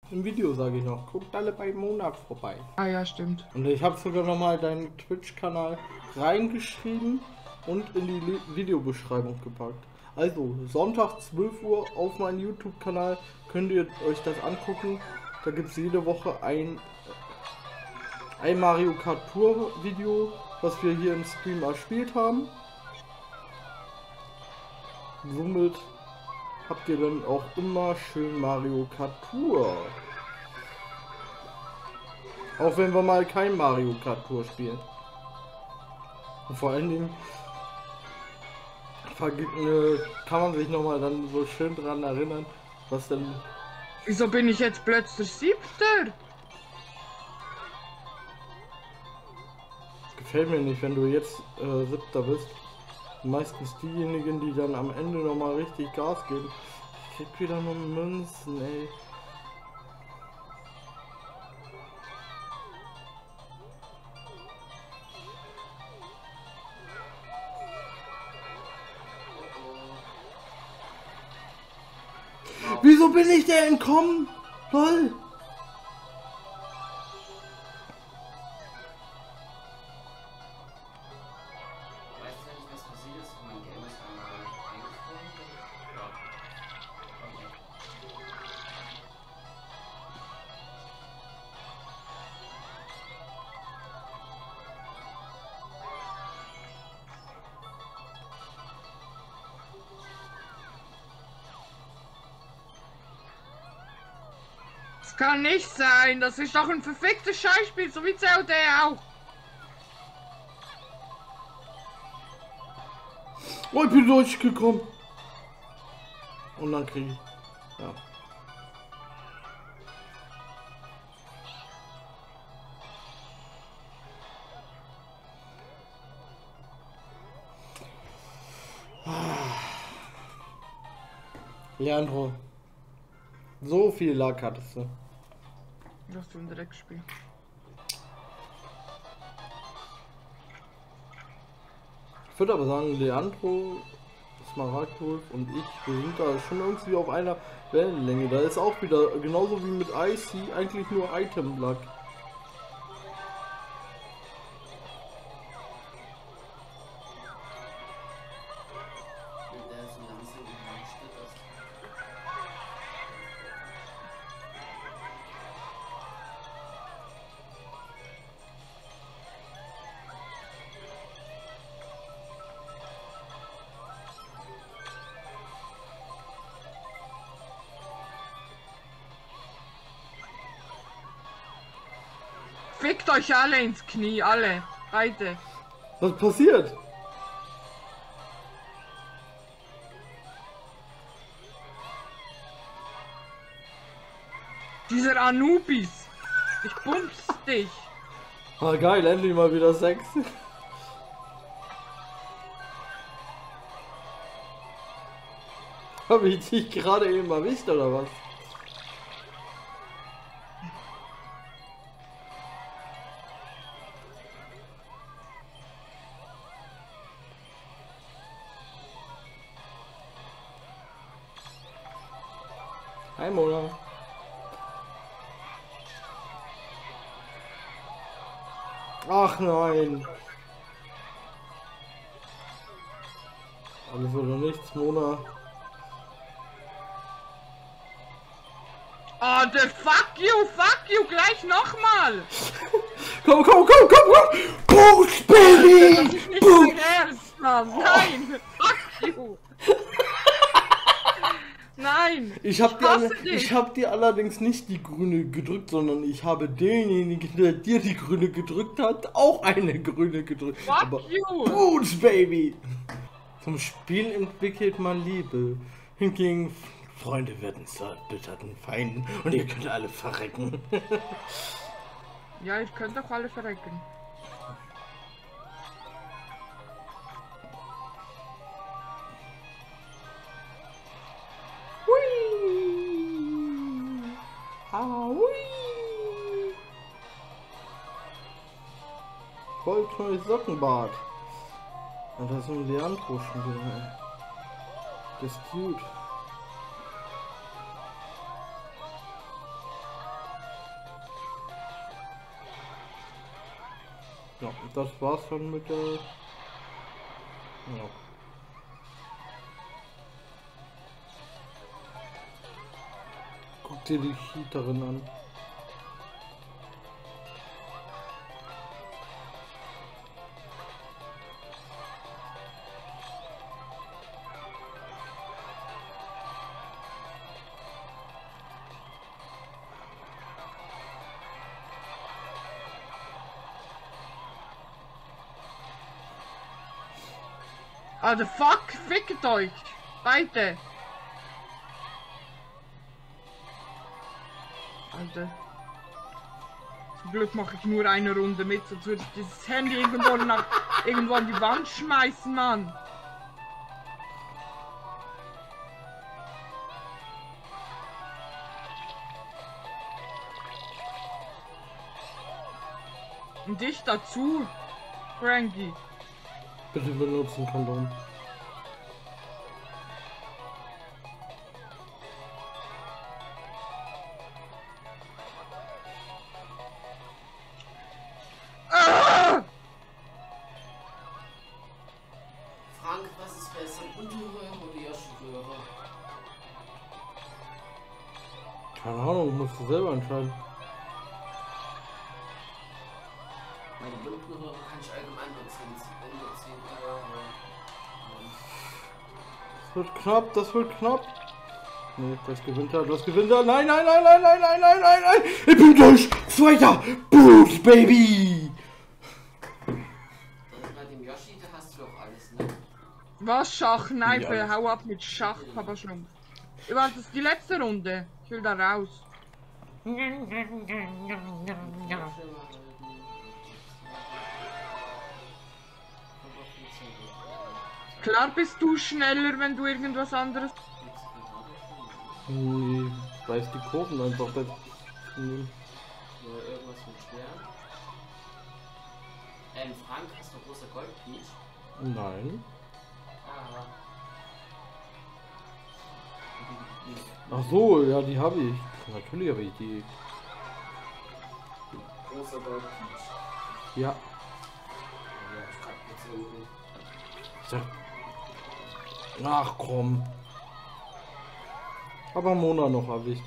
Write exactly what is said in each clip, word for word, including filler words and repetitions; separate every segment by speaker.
Speaker 1: Im Video sage ich noch, guckt alle bei Mona vorbei.
Speaker 2: Ah ja, stimmt.
Speaker 1: Und ich habe sogar noch mal deinen Twitch-Kanal reingeschrieben und in die Le Videobeschreibung gepackt. Also, Sonntag zwölf Uhr auf meinem YouTube-Kanal könnt ihr euch das angucken. Da gibt es jede Woche ein, ein Mario Kart Tour Video, was wir hier im Stream erspielt haben. Somit habt ihr dann auch immer schön Mario Kart Tour. Auch wenn wir mal kein Mario Kart Tour spielen. Und vor allen Dingen kann man sich noch mal dann so schön dran erinnern, was denn...
Speaker 2: Wieso bin ich jetzt plötzlich Siebter?
Speaker 1: Das gefällt mir nicht, wenn du jetzt äh, Siebter bist. Meistens diejenigen, die dann am Ende noch mal richtig Gas geben. Ich krieg wieder nur Münzen, ey. Wieso bin ich der entkommen? Lol.
Speaker 2: Das kann nicht sein, das ist doch ein verficktes Scheißspiel, so wie Z O D auch.
Speaker 1: Oh, ich bin durchgekommen. Und dann krieg ich... Ja. Leandro. So viel Lack hattest du.
Speaker 2: Was für ein Dreckspiel.
Speaker 1: Ich würde aber sagen, Leandro, Smaragdwolf und ich, wir sind da schon irgendwie auf einer Wellenlänge. Da ist auch wieder, genauso wie mit Icy, eigentlich nur Item-Lack.
Speaker 2: Fickt euch alle ins Knie, alle. Beide.
Speaker 1: Was passiert?
Speaker 2: Dieser Anubis. Ich bumps dich.
Speaker 1: Ah geil, endlich mal wieder Sex. Habe ich dich gerade eben erwischt oder was? Hi Mona. Ach nein. Alles oder nichts, Mona.
Speaker 2: Oh, the fuck you, fuck you, gleich nochmal.
Speaker 1: Komm, komm, komm, komm, komm. Boost, Baby.
Speaker 2: Das ist nicht dein Ernst, Mann. Nein, fuck you. Nein!
Speaker 1: Ich habe
Speaker 2: dir,
Speaker 1: dir, ich hab dir allerdings nicht die grüne gedrückt, sondern ich habe denjenigen, der dir die grüne gedrückt hat, auch eine grüne gedrückt.
Speaker 2: Fuck
Speaker 1: Aber
Speaker 2: you!
Speaker 1: Boots, Baby! Zum Spiel entwickelt man Liebe. Hingegen Freunde werden zu erbitterten Feinden und ihr könnt alle verrecken.
Speaker 2: Ja, ich könnte doch alle verrecken.
Speaker 1: Voll neues Sockenbad. Und das ist ein Leandro schon wieder. Das ist gut. Ja, das war's dann mit der. Ja. Guck dir die Cheaterin an.
Speaker 2: Also fuck, fickt euch! Beide! Alter. Zum Glück mache ich nur eine Runde mit, sonst würde ich dieses Handy irgendwo, nach, irgendwo an die Wand schmeißen, Mann! Und ich dazu, Frankie.
Speaker 1: Bitte benutzen Kondom.
Speaker 2: Ah!
Speaker 3: Frank, was ist besser? Bunte-Röhre oder Yoshi-Röhre?
Speaker 1: Keine Ahnung, musst du selber entscheiden.
Speaker 3: Meine Bunte-Röhre kann ich allgemein nutzen.
Speaker 1: Das wird knapp, das wird knapp. Nee, das gewinnt er, das gewinnt er. Nein, nein, nein, nein, nein, nein, nein, nein, nein. Ich bin durch. Zweiter. Boost, Baby.
Speaker 3: Bei dem Yoshi, da hast du doch alles, ne?
Speaker 2: Was, Schach? Nein,
Speaker 1: Ja.
Speaker 2: hau ab mit Schach, Papa Schlumpf. Überhaupt, das ist die letzte Runde. Ich will da raus. Klar bist du schneller, wenn du irgendwas anderes...
Speaker 1: Nee, weiß die Kurven einfach das. Nee.
Speaker 3: So, irgendwas mit schwer. Ähm, Frank, hast du große Goldpeach?
Speaker 1: Nein.
Speaker 3: Ah.
Speaker 1: Ach so, ja, die habe ich. Natürlich habe ich die.
Speaker 3: Große Goldpeach.
Speaker 1: Ja.
Speaker 3: Ja, ich frag jetzt irgendwie.
Speaker 1: So. Ach komm. Aber Mona noch erwischt.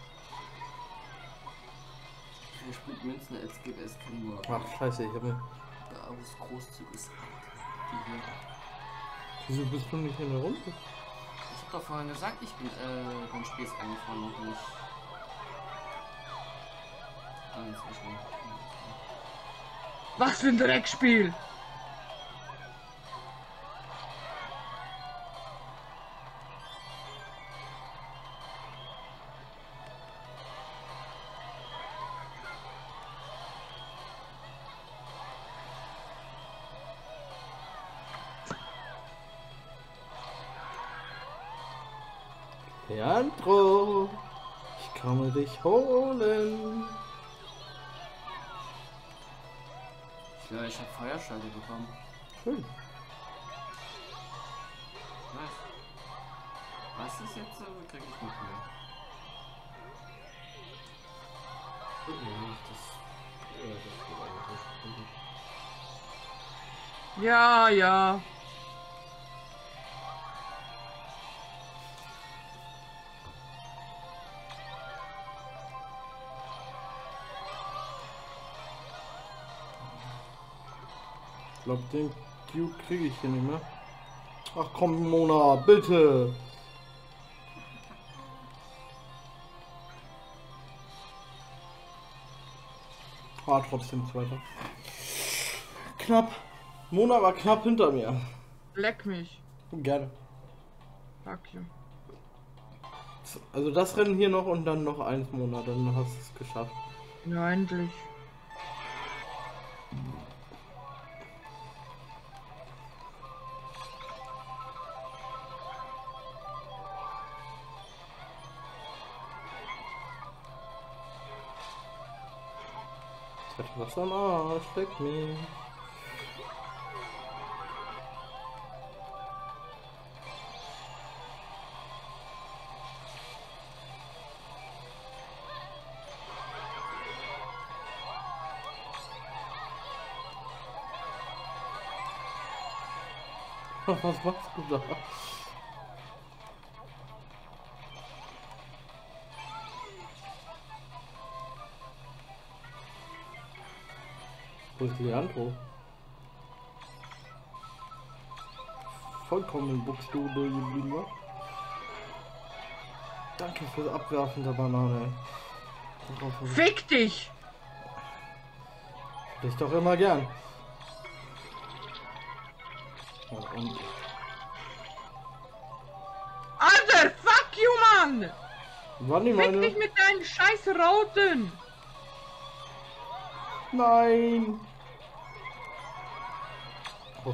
Speaker 3: Er spielt Münzen als gäbe es kein Mord.
Speaker 1: Ach scheiße, ich habe.
Speaker 3: Da aus großzügiges Hand. Die hier.
Speaker 1: Wieso bist du nicht in der Runde?
Speaker 3: Ich hab doch vorhin gesagt, ich bin äh, beim Spiel angefangen noch nicht. Ah, inzwischen.
Speaker 2: Was für ein Dreckspiel!
Speaker 1: Leandro, ich komme dich holen.
Speaker 3: Ja, ich hab Feuerschale bekommen.
Speaker 1: Schön.
Speaker 3: Nice. Was ist jetzt? Äh, krieg ich nicht mehr. Ja, das, ja, das geht eigentlich.
Speaker 2: Ja, ja.
Speaker 1: Ich glaube, den Cube kriege ich hier nicht mehr. Ach komm, Mona, bitte. Ah, trotzdem zweiter. Knapp. Mona war knapp hinter mir.
Speaker 2: Leck mich.
Speaker 1: Gerne.
Speaker 2: Fuck you.
Speaker 1: Also das Rennen hier noch und dann noch eins, Mona, dann hast du es geschafft.
Speaker 2: Ja, endlich.
Speaker 1: Jetzt hat was am Arsch, leck mich. Was machst du da? Wo ist Leandro? Vollkommen in Buchstaben geblieben, wa? Danke fürs Abwerfen der Banane.
Speaker 2: Fick dich!
Speaker 1: Ich doch immer gern. Ja, und
Speaker 2: Alter, fuck you, Mann!
Speaker 1: wann die
Speaker 2: Fick
Speaker 1: meine?
Speaker 2: dich mit deinen scheiß Roten!
Speaker 1: Nein! Oh.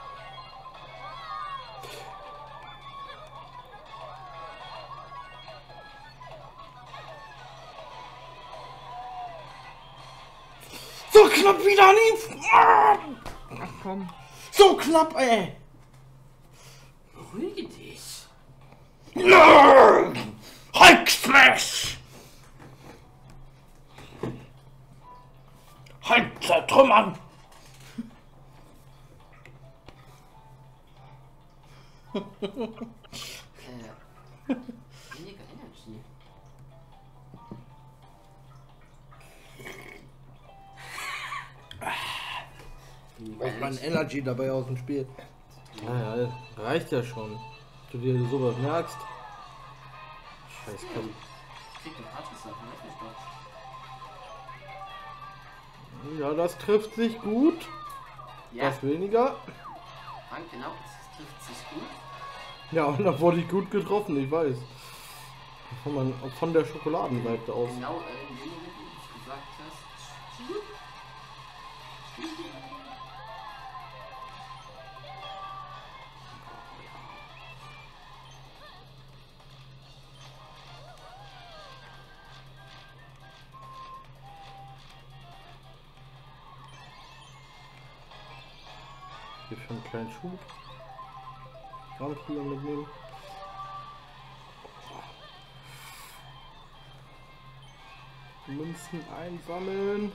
Speaker 1: So knapp wieder nicht!
Speaker 2: Ach komm.
Speaker 1: So knapp, ey!
Speaker 3: Beruhige dich.
Speaker 1: Nein! Hulk Smash! Hulk zertrümmern!
Speaker 3: Äh, weniger Energy.
Speaker 1: Braucht man Energy dabei aus dem Spiel. Naja, reicht ja schon. Du dir sowas merkst. Scheiß Kampf.
Speaker 3: Ich krieg doch gratis Sachen, weiß nicht doch.
Speaker 1: Ja, das trifft sich gut.
Speaker 3: Ja,
Speaker 1: Das weniger.
Speaker 3: Frank, genau, das trifft sich gut.
Speaker 1: Ja, und da wurde ich gut getroffen, ich weiß. Von, mein, von der Schokoladenseite aus.
Speaker 3: Genau, äh, in dem Moment, wo du gesagt hast.
Speaker 1: Hier für einen kleinen Schub. Ganz viel mitnehmen. Münzen einsammeln.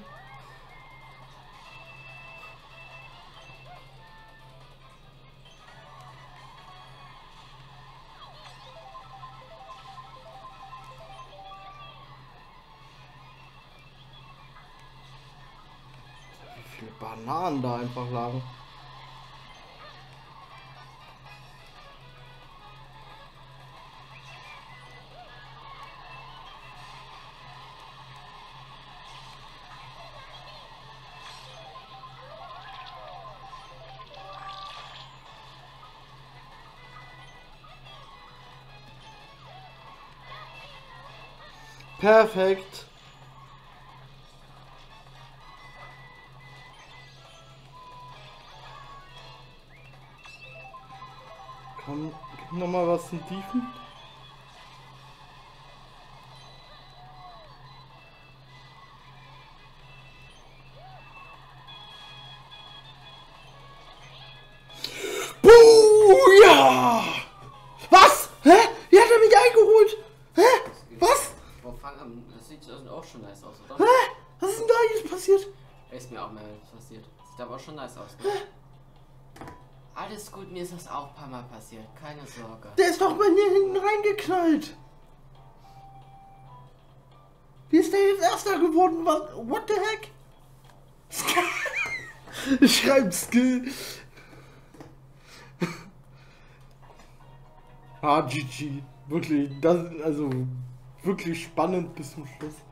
Speaker 1: Wie viele Bananen da einfach lagen. Perfekt. Komm, gib noch mal was zum Tiefen. Buja! Was? Hä? Wie hat er mich eingeholt? Hä? Was?
Speaker 3: Boah, Frank, das sieht auch schon nice aus, oder?
Speaker 1: Hä? Was ist denn da jetzt passiert?
Speaker 3: Ist mir auch mal passiert. Sieht aber auch schon nice aus, ne? Alles gut, mir ist das auch ein paar Mal passiert. Keine Sorge.
Speaker 1: Der ist doch bei mir hinten reingeknallt. Wie ist der jetzt Erster geworden? Was? What the heck? Schreibt Skill. Ah, G G. Wirklich, das, also, wirklich spannend bis zum Schluss.